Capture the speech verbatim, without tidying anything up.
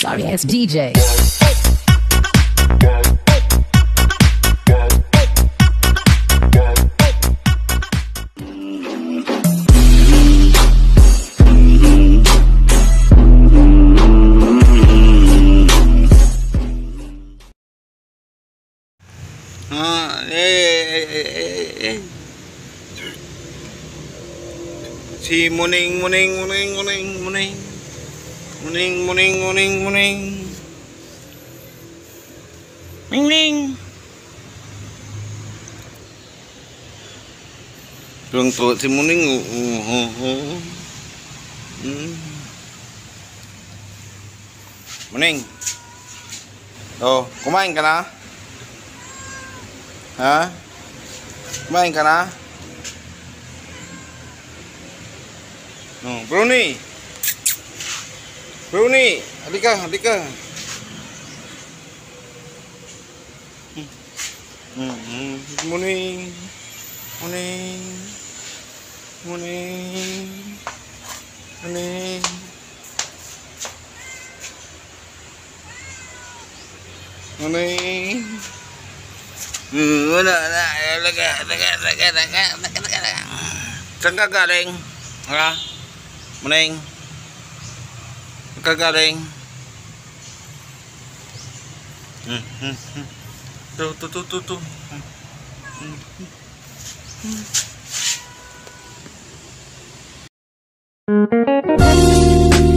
sorry ass D J. Ah, eh, eh, eh, eh. Si muning muning muning muning muning muning muning muning muning muning Turun turut si muning. Oh, oh, oh. Hmm. Muning. Oh, kumain ka na? Ha? Kumain ka na? Oh, Bruni. Bruni, halika, halika. Hmm, hmm, muning. Muning. Muning. Muning. Muning. Hmm, wala na. Alaga, alaga, alaga, alaga, alaga, alaga. Saan ka galing? Ha? Muning? Saan ka galing? Hmm, hmm, hmm. Tu, tu, tu, tu, tu. Hmm, hmm, hmm.